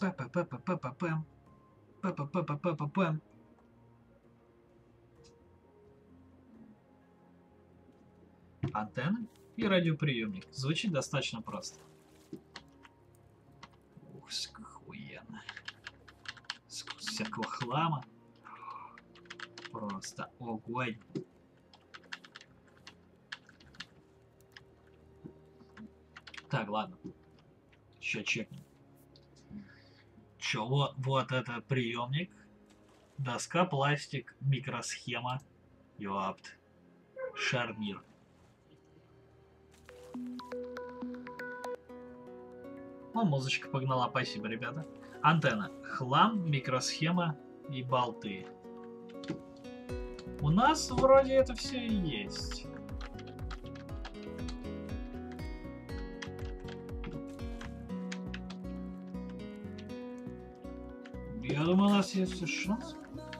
Па-па-па-па-па-пам. Па-па-па-па-па-пам. Антенна и радиоприемник. Звучит достаточно просто. Ух, охуенно. Всякого хлама. Просто огонь. Так, ладно. Еще чекнем. Чё, вот это приемник. Доска, пластик, микросхема. Ёпт. Шарнир. Ну, музычка погнала, спасибо, ребята. Антенна. Хлам, микросхема и болты. У нас вроде это все и есть. Я думаю, у нас есть шанс.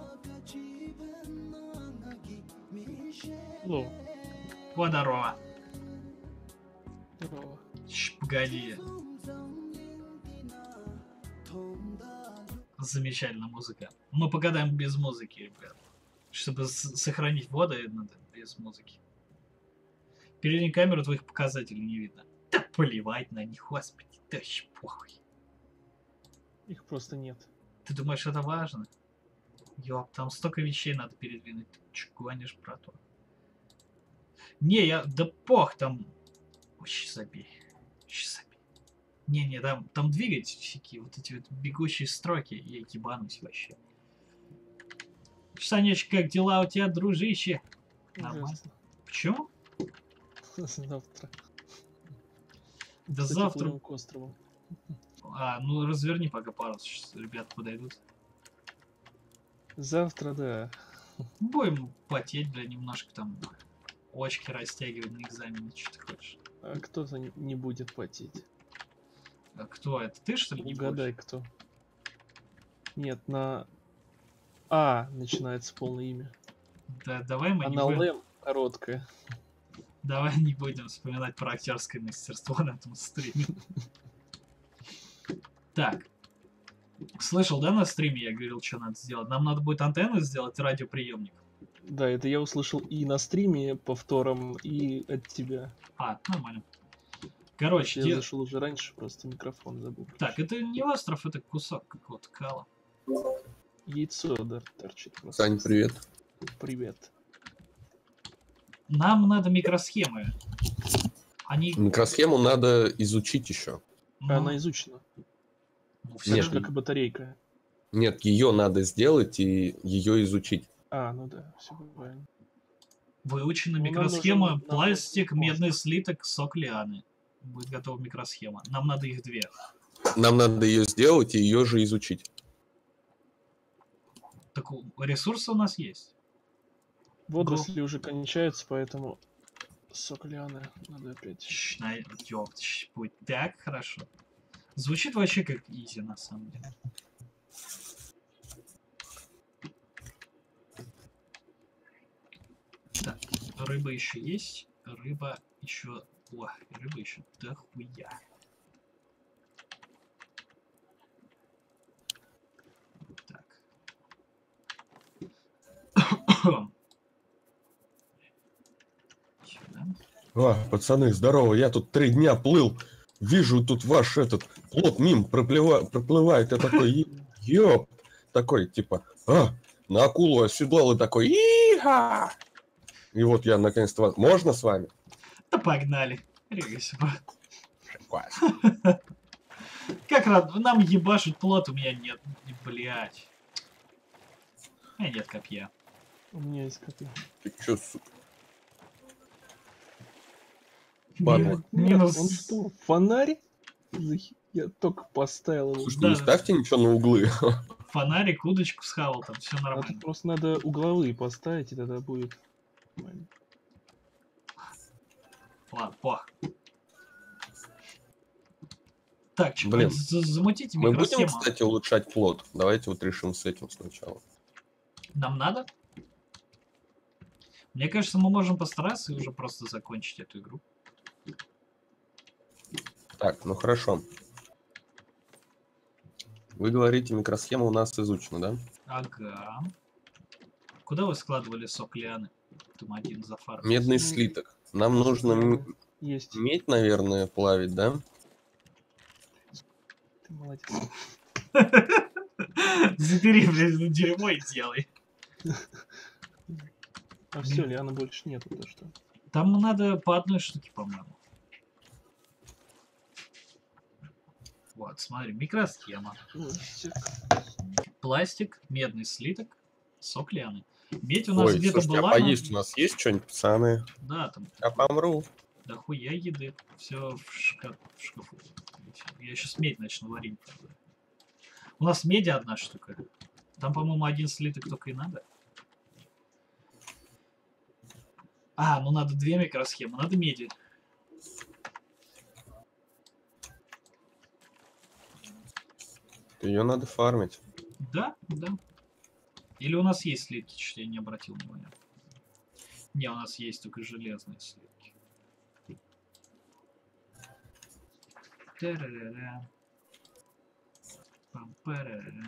Ну, О, здорово. здорово. Погоди. Замечательная музыка. Мы погадаем без музыки, ребят. Чтобы сохранить воду, надо без музыки. Переднюю камеру твоих показателей не видно. Да плевать на них, господи, да еще похуй. Их просто нет. Ты думаешь, это важно? Ёп, там столько вещей надо передвинуть. Ты чё гонишь, брату? Не, да пох, там... Вообще забей. Вообще забей. Не, там двигательщики, вот эти вот бегущие строки. Я ебанусь вообще. Санечка, как дела у тебя, дружище? Нормально. Ужасно. Почему? Завтра. Да Кстати, завтра... плывем к острову. Ну разверни пока парус, сейчас ребята подойдут. Завтра, да. Будем потеть, бля, немножко там. Очки растягивать на экзамене, что ты хочешь. А кто-то не будет потеть. А кто это? Ты, что ли, не Угадай, будешь? кто. Нет, на А начинается полное имя. Да, давай мы А не на будем... Лэм короткое. Давай не будем вспоминать про актерское мастерство на этом стриме. Так. Слышал, да, на стриме я говорил, что надо сделать? Нам надо будет антенну сделать, радиоприемник. Да, это я услышал и на стриме повтором, и от тебя. Нормально. Короче, Я зашел уже раньше, просто микрофон забыл. Так, это не остров, это кусок какого-то кала. Яйцо, да, торчит. Просто. Сань, привет. Привет. Нам надо микросхемы. Они... Микросхему надо изучить еще. Ну, Она изучена. ну, Так же, Нет. как и батарейка. Нет, ее надо сделать и ее изучить. Ну да, все правильно. выучена Ну, нам микросхема, нужен пластик, остров. медный слиток, сок лианы. Будет готова микросхема. Нам надо их две. Нам надо ее сделать и ее же изучить. Так ресурсы у нас есть. Водоросли уже кончаются, поэтому сок лианы надо опять. Ёпт, будет так хорошо. Звучит вообще как изи, на самом деле. Так, рыба еще есть. Рыба еще... О, рыба еще дохуя. Так. Сюда. Пацаны, здорово, я тут 3 дня плыл. Вижу, тут ваш этот плот мим проплывает. Я такой, ёп. Такой, типа, на акулу оседлал и такой, иха. И вот я наконец-то вас... Можно с вами? Да погнали. Регайся, брат. Класс. Как рад, нам ебашить плот, у меня нет. Блять. У меня нет копья. У меня есть копье. Ты чё, сука? Минус. Нет, он что, фонарь? Я только поставил его. Слушайте, Да. не ставьте ничего на углы. Фонарик, удочку схавал, там все А нормально. тут просто надо угловые поставить, и тогда будет нормально. Ладно, пох. Так, что, Блин. замутите Мы будем, микросхему. кстати, улучшать плот. Давайте вот решим с этим сначала. Нам надо? Мне кажется, мы можем постараться и уже просто закончить эту игру. Так, ну хорошо. Вы говорите, микросхема у нас изучена, да? Ага. Куда вы складывали сок лианы? Там один зафармил. Медный Ну, слиток. Нам нужно Есть. медь, наверное, плавить, да? Ты молодец. Забери, блин, дерьмо и делай. А все, Лиана больше нету, то что. Там надо по одной штуке, по-моему. Вот, смотри, микросхема. Пластик, медный слиток, сок лианы. Медь у нас Ой, где-то слушайте, была. а но- поесть у нас есть что-нибудь, пацаны? Да, там Я помру. дохуя еды. Все в шкафу. Я сейчас медь начну варить. У нас меди одна штука. Там, по-моему, один слиток только и надо. А, ну надо две микросхемы. Надо меди. Ее надо фармить. Да, да. Или у нас есть слитки, что я не обратил внимания. Не, у нас есть только железные слитки. Та-ра-ра-ра. Пам-па-ра-ра.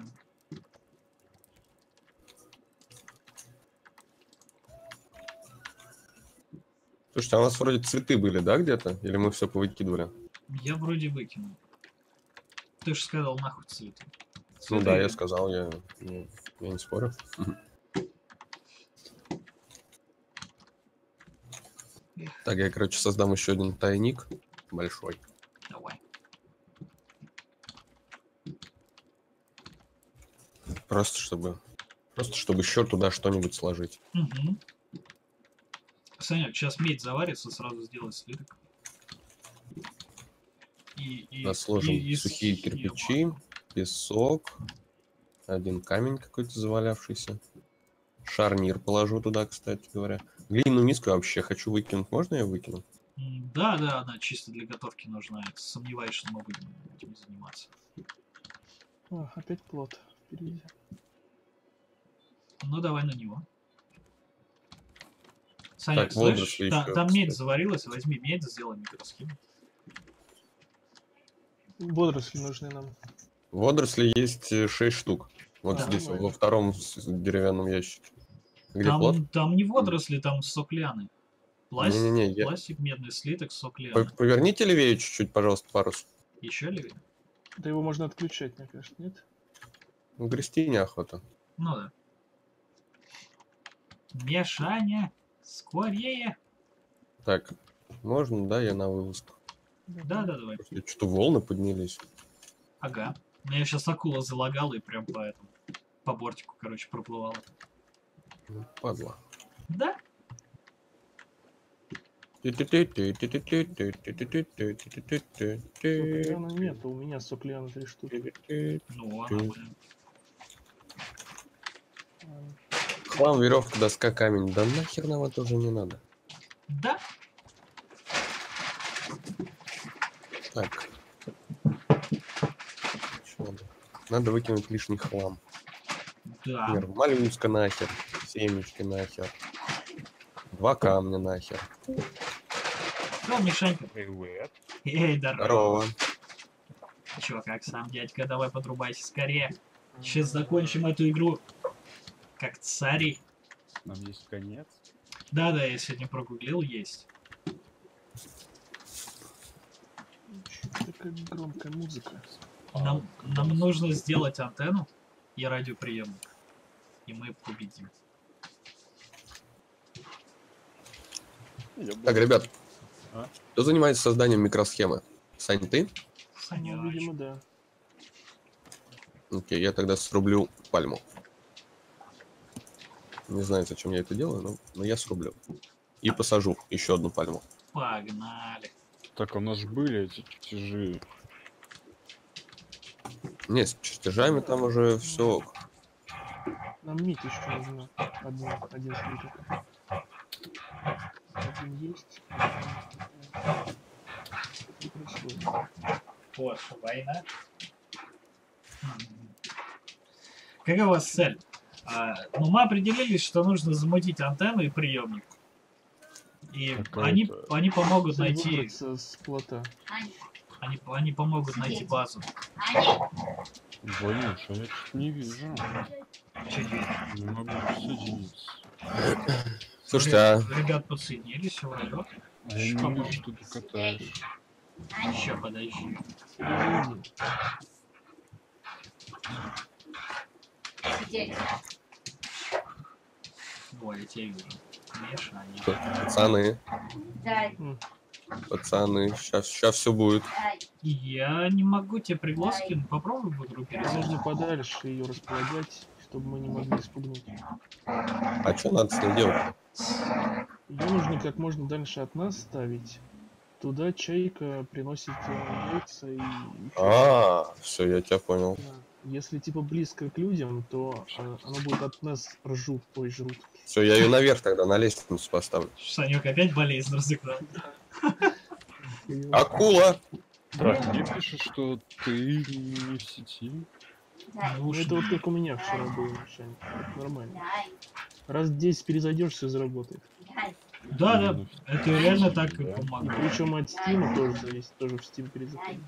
Слушайте, а у нас вроде цветы были, да, где-то? Или мы все повыкидывали? Я вроде выкинул. Ты же сказал нахуй цветы. Ну Цветы да, я я- сказал, я не спорю. Так, я, короче, создам еще один тайник большой. Давай. Просто чтобы еще туда что-нибудь сложить. Угу. Санек, сейчас медь заварится, сразу сделай слиток. Да, сложим и сухие схема. кирпичи, песок, один камень какой-то завалявшийся. Шарнир положу туда, кстати говоря. Глиняную миску я вообще хочу выкинуть. Можно я выкину? Да, да, она чисто для готовки нужна. Я сомневаюсь, что мы будем этим заниматься. О, опять плод. Впереди. Ну, давай на него. Санек, Так, слышишь, водоросли там еще, медь кстати. заварилась, возьми медь, сделай микросхему. Водоросли нужны нам. Водоросли есть 6 штук. Вот Да, здесь, нормально. во втором деревянном ящике. Где плод? Там не водоросли, там сок лианы. Пластик, Не-не-не, я- пластик, медный слиток, сок лианы. Поверните левее чуть-чуть, пожалуйста, парус. Еще ли? Да его можно отключать, мне кажется, нет? Ну, грести неохота. Ну да. Мешание. Скорее. Так, можно, да, я на вылазку? Да, да, давай. Что-то волны поднялись. Ага. У меня сейчас акула залагала и прям по этому. По бортику, короче, проплывала. Ну, падла. Да? Соклиана нет, у меня соклиана 3 штуки. Ну, она, блин. Хлам, веревка, доска, камень. Да нахер нам это уже не надо. Да? Так. Что надо? Надо выкинуть лишний хлам. Да. Например, моллюска нахер, семечки нахер, 2 камня нахер. Ну, Мишанька. Привет. Эй, здорово. Здорово. Чё, как сам, дядька? Давай подрубайся скорее. Сейчас закончим эту игру. Как цари. Нам есть конец. Да-да, я сегодня прогуглил, есть. Такая громкая музыка. Нам нужно сделать антенну и радиоприемник. И мы победим. Так, ребят, А? кто занимается созданием микросхемы? Сань, ты? Ну, Санёч. видимо, да. Окей, я тогда срублю пальму. Не знаю, зачем я это делаю, но я срублю. И посажу еще одну пальму. Погнали. Так, у нас были эти чертежи. Не, с чертежами там уже все. Нам мить еще нужно. Один слиток. Один есть. Что происходит? Вот, война. Какая у вас цель? Ну, мы определились, что нужно замутить антенну и приемник. И Какая-то- они помогут Цель найти. выбраться с плота. Они помогут найти базу. Ванюш, а я что-то не вижу. Чё делать? Не могу присоединиться. Слушайте, а Ребят подсоединились, вроде. А я не вижу, что ты катаешь. Еще подожди. Перезайди. Ой, я тебя вижу. Миша, они. пацаны, М, пацаны, сейчас все будет. Я не могу тебе приглас скинуть. Попробуй в игру перезайти. Нужно подальше ее располагать, чтобы мы не могли спугнуть. А что надо с ней делать? Ее нужно как можно дальше от нас ставить. Туда чайка приносит яйца и ещё А, все, я тебя понял. да. Если типа близко к людям, то оно будет от нас жрут. Все, я ее наверх тогда на лестницу поставлю. Санек опять болезнь разыграл. Акула! Так, мне пишет, что ты не в сети. Ну это вот как у меня вчера было, Мишань. Это нормально. Раз 10 перезайдешь, все заработает. Да, да, Ну, это реально так и да. И помогает. причем от Steam тоже зависит, тоже в Steam перезаходим.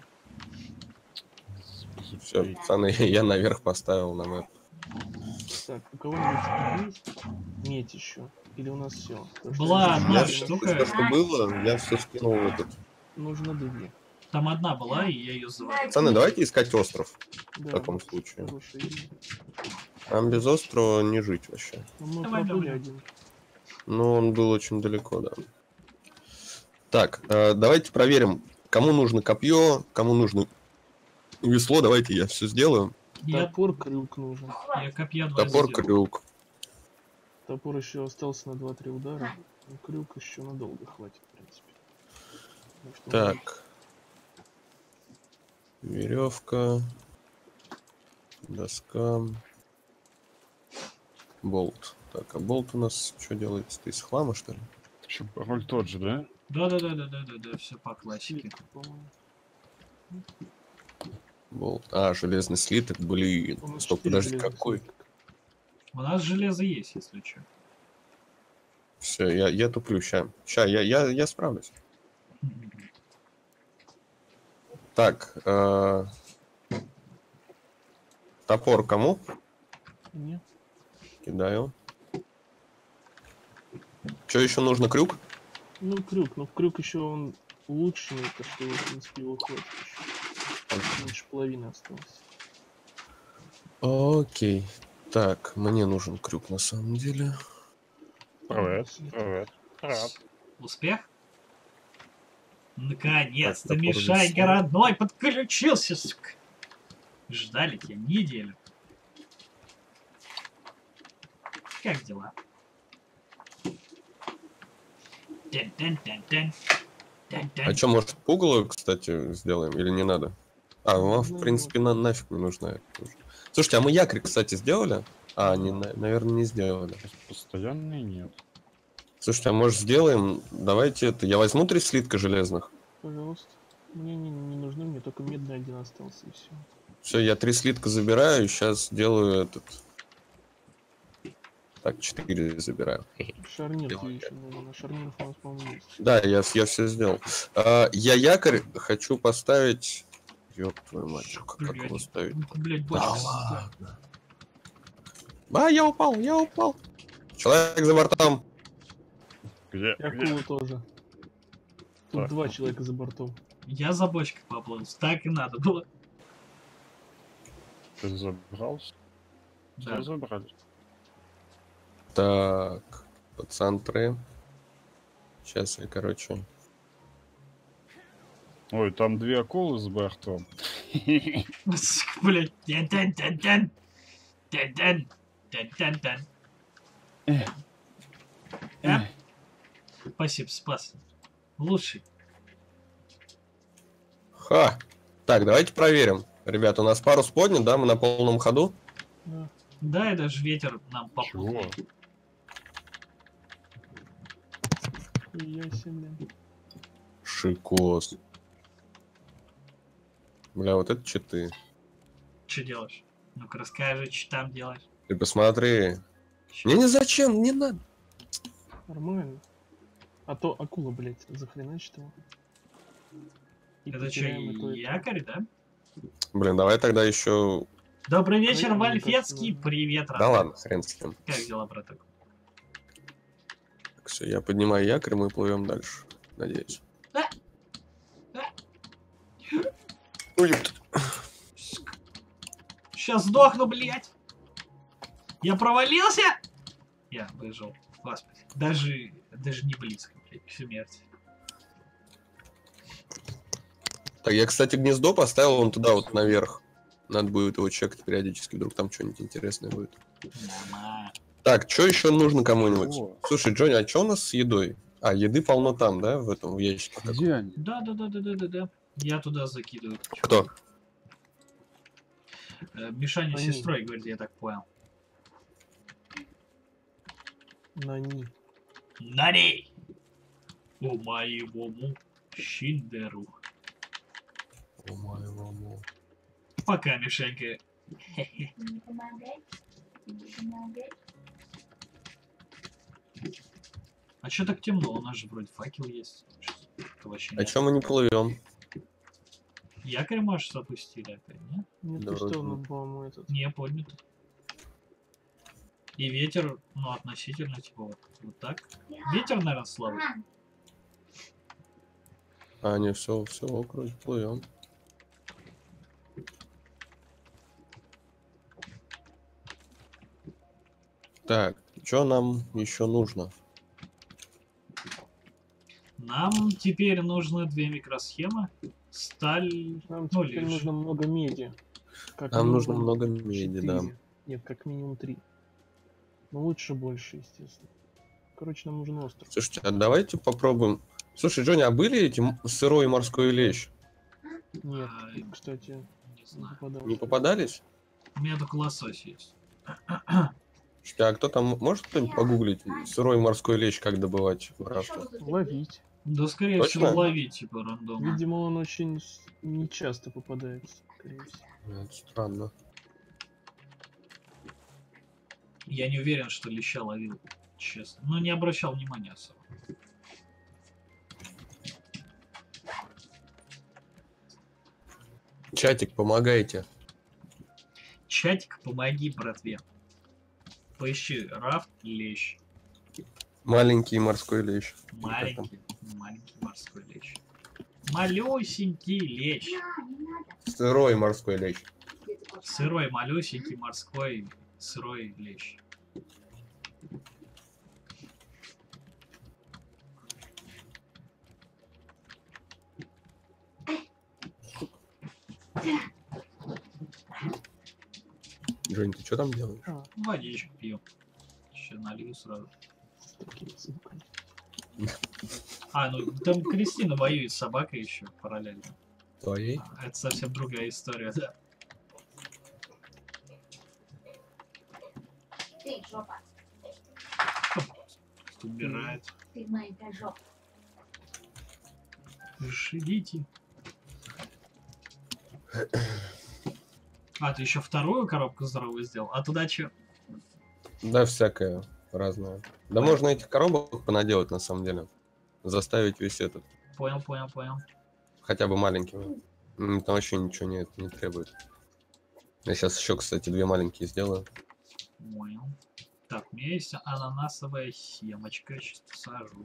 Все, пацаны, я наверх поставил на мэп. Так, у кого-нибудь есть медь еще? Или у нас все? Была одна Я штука. все, что было, я все скинул в этот. Нужно две. Там одна была, и я ее завалил. Пацаны, давайте искать остров в Да, таком случае. хорошая идея. Нам без острова не жить вообще. Но мы Давай, пробыли давай. один. Но он был очень далеко, да. Так, давайте проверим, кому нужно копье, кому нужно весло. Давайте я все сделаю. Топор, крюк нужен. Я копья 2 Топор, сделал. крюк. Топор еще остался на 2-3 удара. Но крюк еще надолго хватит, в принципе. Так что Так. Веревка. Доска. Болт. Так, а болт у нас что делается? Ты из хлама, что ли? Что, пароль тот же, да? Да, все по классике. слиток, по-моему. Болт. А, железный слиток, блин. У нас Стоп, 4 подожди, железных какой? слитка. У нас железо есть, если что. Все, я туплю, ща. Я справлюсь. Так, топор кому? Не? Кидаю. Что еще нужно? Крюк? Ну, крюк. Но крюк еще он улучшенный, так что, в принципе, его хватит еще. Меньше половины осталось. Окей. Так, мне нужен крюк на самом деле. Привет, привет. Успех? Наконец-то, Так, топор Мишанька весло. родной подключился, сука. Ждали тебя неделю. Как дела? Тен-тен-тен-тен. Тен-тен. А что, может, пугало, кстати, сделаем или не надо? А, вам, в Ну, принципе, нафиг не нужна это тоже. Слушайте, а мы якорь, кстати, сделали? А, наверное, не сделали. Постоянный нет. Слушайте, а может сделаем? Давайте это. Я возьму 3 слитка железных. Пожалуйста. Мне не нужны, мне только медный один остался и все. Все, я 3 слитка забираю, сейчас делаю этот. Так, 4 забираю. Шарнир Делаю еще надо. На шарнирах у нас, по-моему, есть. Да, я все сделал. Я якорь хочу поставить. Ёб твою мать, как его ставить? Блять, Да бочка. ладно. А, я упал. Человек за бортом. Где? И акула тоже. Тут Так, 2 ну, человека за бортом. Я за бочкой поплыл. Так и надо было. Ты забрался? Да. Все забрали. Так, пацантры. Сейчас я, короче. Ой, там 2 акулы с бортом. Блять. Тен-тен-тен-тен. Тен-тен. Тен-тен-тен. Спасибо, спас. Лучший. Ха! Так, давайте проверим. Ребята, у нас парус поднят, да? Мы на полном ходу. Да. Да, и даже ветер нам попал. Чего? И я себе. Шикос. Бля, вот это читы. Что делаешь? Ну-ка расскажи, что там делаешь. Ты посмотри. Чё? Не зачем, не надо. Нормально. А то акула, блядь, захреначит его. И Это что, потеряем и то, и то. якорь, да? Блин, давай тогда еще Добрый вечер, Правильно, Вальфецкий. как-то. Привет, Да Роман. ладно, хрен с ним. Как дела, браток? Все, я поднимаю якорь, мы плывем дальше. Надеюсь. Ой, Сейчас сдохну, блядь. Я провалился? Я выжил. Господи. Даже не близко, блядь, к смерти. Так, я, кстати, гнездо поставил вон туда вот наверх. Надо будет его чекать периодически, вдруг там что-нибудь интересное будет. Мама. Так, что еще нужно кому-нибудь? О. Слушай, Джонни, а что у нас с едой? А, еды полно там, да, в этом в ящике? каком? Где они? Да. Я туда закидываю. Кто? Мишаня с Они. сестрой, говорит, я так понял. Нани. Нари! У моего Шиндеру. О, моего мо. Пока, Мишанька. Не помогай. Не помогай. А чё так темно? У нас же вроде факел есть. Это вообще А нет. чем мы не плывем? Якорь, может, запустили опять, не? Не Да, то, что вроде он, бы. по-моему, этот. Не, поднят. И ветер, ну, относительно, типа, вот так. Ветер, наверное, слабый. А, не, все, вроде плывем. Так, что нам еще нужно? Нам теперь нужны 2 микросхемы. Сталь, Нам ну, теперь лишь. нужно много меди. Как Нам нужно минимум много меди, да. 4. Нет, как минимум 3. Но лучше больше, естественно. Короче, нам нужен остров. Слушайте, а давайте попробуем. Слушай, Джонни, а были эти сырой морской лещ? Нет, А, кстати, не не знаю. попадался. Не попадались? У меня только лосось есть. Слушайте, а кто там, может кто-нибудь погуглить сырой морской лещ, как добывать в рафтах? Ловить. Да, скорее Точно? всего, ловить, типа, рандомно. Видимо, он очень нечасто попадается, скорее всего. Это странно. Я не уверен, что леща ловил, честно. Но не обращал внимания особо. Чатик, помогайте. Чатик, помоги, братве. Поищи рафт, лещ. Маленький морской лещ. Маленький морской лещ. Малюсенький лещ. Не надо. Сырой морской лещ. Сырой, малюсенький морской сырой лещ. Жень, ты что там делаешь? А, Водичку пью. Еще налью сразу. с таким звуком. А, ну там Кристина воюет с собакой еще параллельно. Твоей? Это совсем другая история, да. Ты, жопа. Убирает. Ты маленькая жопа. Живите. А, ты еще вторую коробку здоровую сделал? А туда что? Да, всякое разное. Да можно этих коробок понаделать, на самом деле. Заставить весь этот. Понял. Хотя бы маленькими. Там вообще ничего не требует. Я сейчас еще, кстати, 2 маленькие сделаю. Понял. Так, у меня есть ананасовая семечка. Сейчас посажу.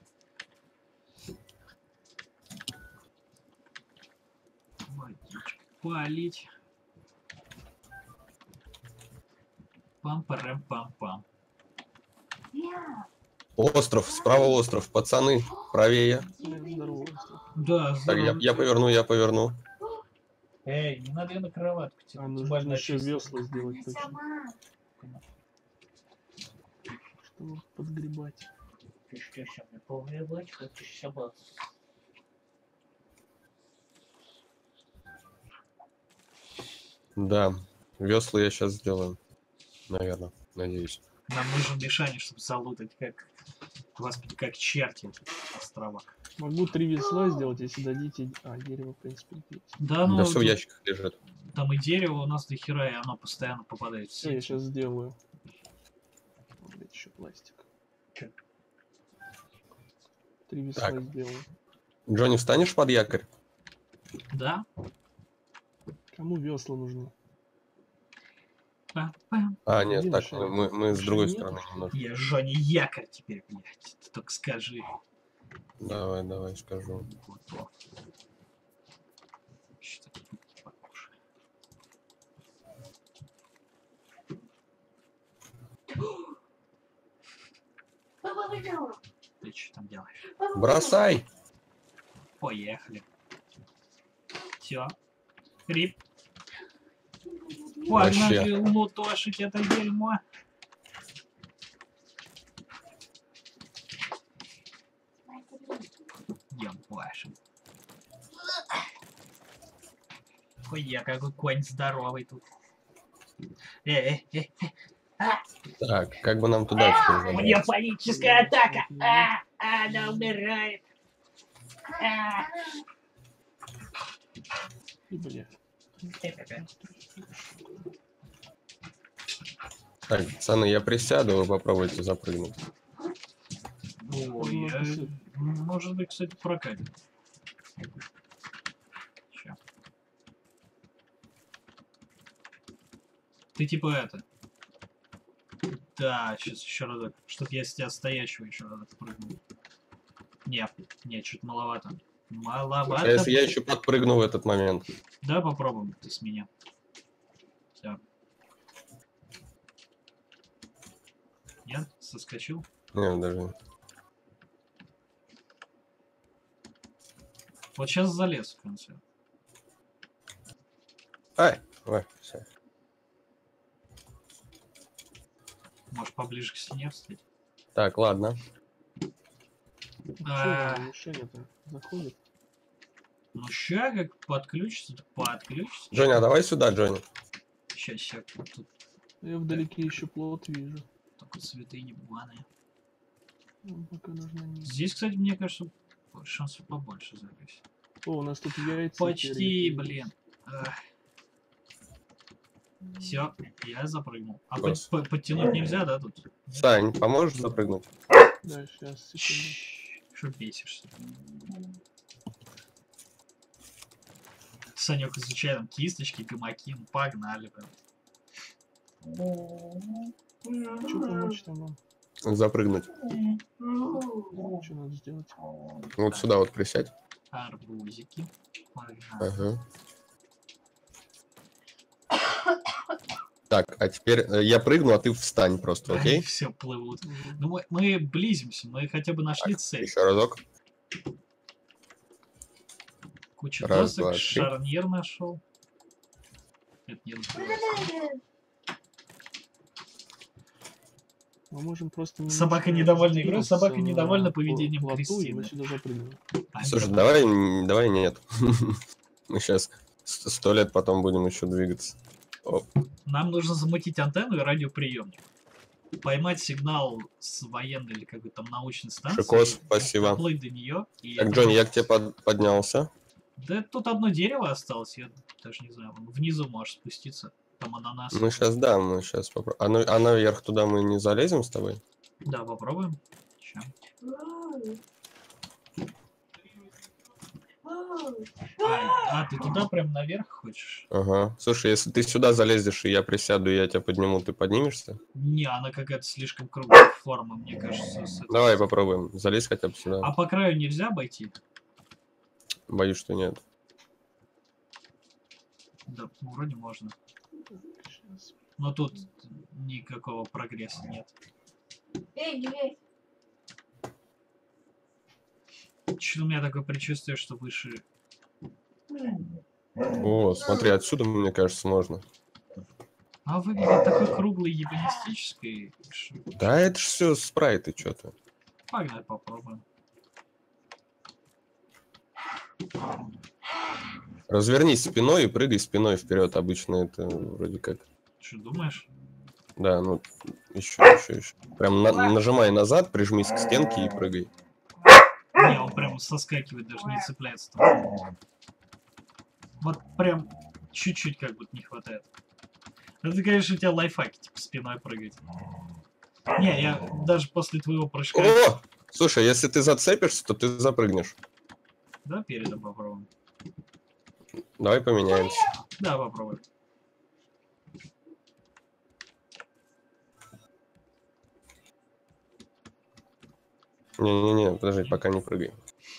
Водичку полить. Пам-парам-пам-пам. Я. Остров, справа остров, пацаны, правее. Здорово, остров. Да, Так, здорово. я поверну. Эй, не надо ее на кроватку. А нужно еще весла сделать Она точно, сама. чтобы подгребать. Ты что, мне погребать хочешь, собака? Да, весла я сейчас сделаю. Наверное, надеюсь. Нам нужен Мишаня, чтобы залутать, как... Господи, как черти этот островок. Могу 3 весла сделать, если дадите. А, дерево, в принципе, есть. Да, ну, Да все в тут ящиках лежит. там и дерево у нас до хера, и оно постоянно попадает в Все, я сеть. сейчас сделаю. Блять, еще пластик. Чё? 3 весла Так. сделаю. Джонни, встанешь под якорь? Да? Кому весла нужны? Па-пам. А, нет, Один так, шарик. мы с другой Больше стороны нету? немножко. Я Жоне якорь теперь, блядь. Ты только скажи. Давай, давай, скажу. Готов. Что-то покушай. Папа, выжил. Ты что там делаешь? Бросай! Поехали. Все. Крип. Вообще. Погнали лутошить это дерьмо. Ебашим. Ой, я какой конь здоровый тут. Так, как бы нам туда теперь Мне забраться? паническая атака. Она умирает. И, бля. Так, пацаны, я присяду, вы попробуйте запрыгнуть. Ой, может быть, кстати, прокатит. Ща. Ты типа это. Да, сейчас еще разок. Чтоб я с тебя стоящего еще разок прыгнул. Нет, нет, чуть маловато. Маловато. А если я еще подпрыгну в этот момент? Да, попробуем ты с меня. Все. Нет, соскочил. Не, даже. Вот сейчас залез в конце. Ай! Ой, всё. Может поближе к стене встать? Так, ладно. А. Чё, мишень-то заходит? Ну ща как подключится, так подключится. Джонни, а давай сюда, Джонни. Сейчас, тут Я вдалеке еще плот вижу. только цветы ебаные. Ну, пока нужно не... Здесь, кстати, мне кажется, шансов побольше залезть. О, у нас тут яйца. Почти, теперь. блин. Все, я запрыгнул. А Класс. подтянуть нельзя, да, тут? Сань, поможешь запрыгнуть? Да, сейчас, секунду. Что бесишься? Санек изучает там кисточки, гамаки, ну погнали. Что помочь там вам? Запрыгнуть. Что надо сделать? Вот сюда вот присядь. Арбузики. Погнали. Ага. Так, а теперь я прыгну, а ты встань просто, окей? Все плывут. Мгм. Ну мы близимся, мы хотя бы нашли цель. Еще разок. Куча Раз, досок, два, три. шарнир нашел. Это не разбирается. Мы можем просто... Собака немножко недовольна игрой, сдвинуться собака на недовольна поведением плоту, и Кристины. мы сюда запрыгнем. Слушай, давай нет. Мы сейчас 100 лет потом будем еще двигаться. Оп. Нам нужно замутить антенну и радиоприемник. Поймать сигнал с военной или какой-то там научной станции. Шикос, спасибо. Доплыть до нее. И... Так, Джонни, я к тебе поднялся. Да тут одно дерево осталось, я даже не знаю. Внизу можешь спуститься. Там ананас. Мы сейчас попробуем. А наверх туда мы не залезем с тобой? Да, попробуем. Ща. Ты туда прям наверх хочешь? Ага. Слушай, если ты сюда залезешь, и я присяду, и я тебя подниму, ты поднимешься? Не, она какая-то слишком круглая форма, мне кажется. Давай попробуем. Залезь хотя бы сюда. А по краю нельзя обойти? Боюсь, что нет. Да, ну, вроде можно. Сейчас. Но тут никакого прогресса нет. Что-то у меня такое предчувствие, что выше... О, смотри, отсюда, мне кажется, можно. А выглядит такой круглый ебанистической. Да, это ж все спрайты, что-то. Погнали, попробуем. Развернись спиной и прыгай спиной вперед. Обычно это вроде как. Что думаешь? Да, ну еще. Прям нажимай назад, прижмись к стенке и прыгай. Не, он прям соскакивает, даже не цепляется. Там. Вот прям чуть-чуть как будто не хватает. Это, конечно, у тебя лайфхаки, типа спиной прыгать. Не, я даже после твоего прыжка... О! Слушай, если ты зацепишься, то ты запрыгнешь. Да, передом попробуем. Давай поменяемся. Да, попробуй. Не-не-не, подожди, пока не прыгай.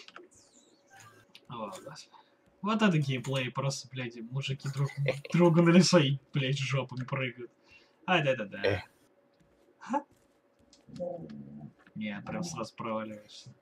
О, господи. Вот это геймплей, просто, блядь, мужики друг другу на лицо и, блядь, жопами прыгают. А, да-да-да. Не, прям сразу проваливаешься.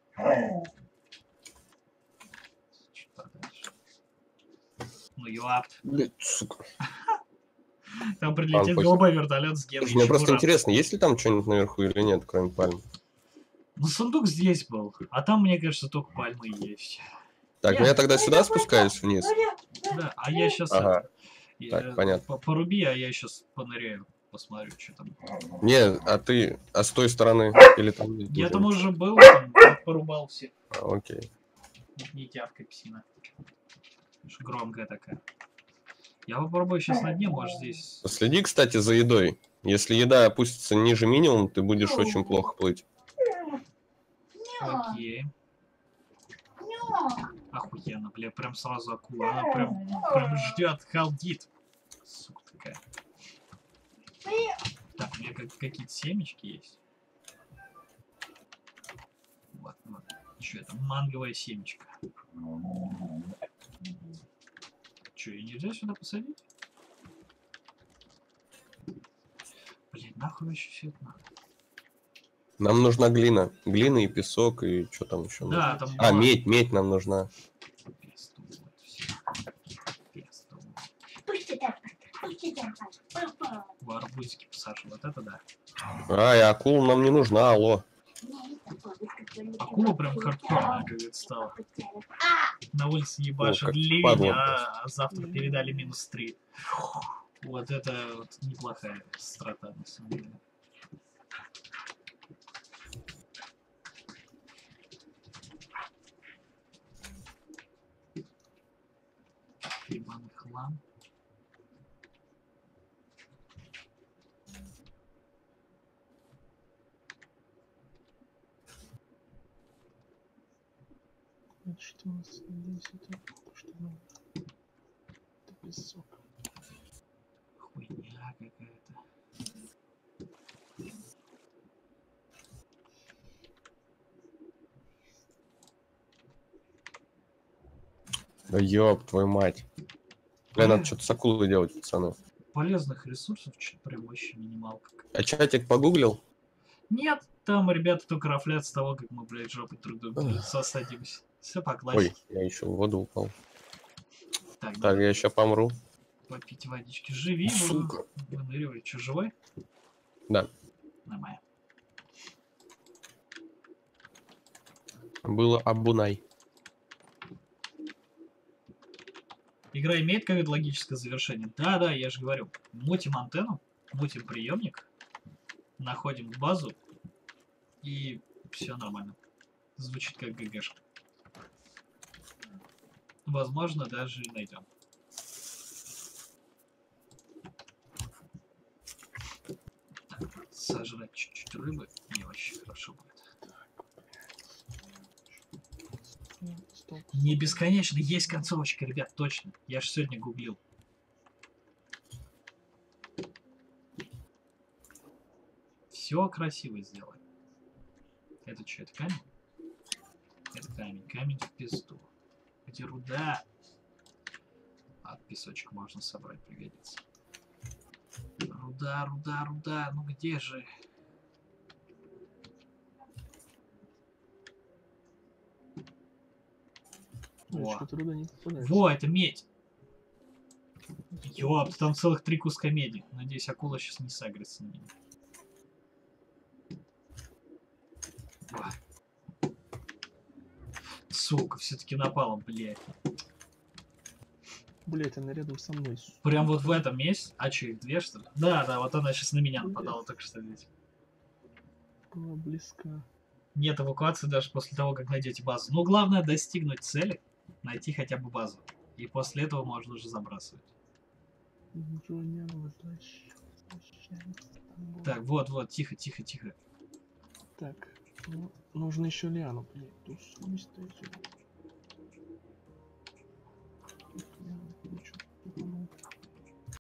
Чуть подальше. Ну, ёпт. Блядь, сука. Там прилетит похер. голубой вертолет с геной. Мне просто интересно, есть ли там что-нибудь наверху или нет, кроме пальм? Ну, сундук здесь был, а там, мне кажется, только пальмы есть. Так, ну я тогда сюда спускаюсь вниз. Да, а я сейчас Ага. Так, понятно. поруби, а я сейчас поныряю, посмотрю, что там. Не, а ты, а с той стороны или там? Я там уже был, там, порубал все. Окей. Не тявкай, псина. Уж громкая такая. Я попробую сейчас на дне, может здесь... Следи, кстати, за едой. Если еда опустится ниже минимума, ты будешь очень плохо плыть. Окей. Охуенно, бля, прям сразу акула. Она прям ждет, халдит. Сука такая. Так, у меня какие-то семечки есть. Вот. Что это? Манговая семечка. Че, ее нельзя сюда посадить? Блин, нахуй вообще все это надо? Нам нужна глина. Глина и песок, и что там еще Да, нужно? там... А, медь нам нужна. Песту, вот всё. Песту. В арбузики посажу, вот это да. А, и акула нам не нужна, алло. Акула прям хардкорная, как это стало. На улице ебашит как ливень, падла. а завтра передали -3. Вот это вот неплохая страта, на самом деле. Ебаный хлам. Это что у нас здесь? Это что надо? Это песок. Хуйня какая-то. Да ёб твою мать. Бля, надо что-то с акулой делать, пацаны. Полезных ресурсов что-то прям вообще минималка. А чатик погуглил? Нет, там ребята только рафлят с того, как мы, блядь, жопой друг другу в лицо садимся. Все по классике. Ой, я еще в воду упал. Так, Так, я еще помру. попить водички. Живи, Сука. выныривай. Че, живой? Да. Нормально. Было Абунай. Игра имеет какое-то логическое завершение? Да, я же говорю. Мутим антенну, мутим приемник, находим базу, и все нормально. Звучит как ГГшка. Возможно, даже найдем. Так, сожрать чуть-чуть рыбы, мне вообще хорошо будет. Стоп. Не бесконечно, есть концовочка, ребят, точно. Я же сегодня гуглил. Все красиво сделали. Это что, это камень? Это камень. Камень в пизду. Где руда? А, песочек можно собрать, пригодится. Руда. Ну где же? Во. Что-то туда не попадает. Во, это медь. Ёп, там целых 3 куска меди. Надеюсь, акула сейчас не сагрится на меня. Во. Сука, все-таки напала, блядь. Блять, она рядом со мной. Прям вот в этом месте. А что, их 2, что ли? Да, вот она сейчас на меня нападала, только что здесь. Была близка. Нет эвакуации даже после того, как найдете базу. Но главное достигнуть цели, найти хотя бы базу. И после этого можно уже забрасывать. Джоня, возвращайся. Так, вот, тихо. Так, ну, нужно еще лиану, блядь. Тут стоит.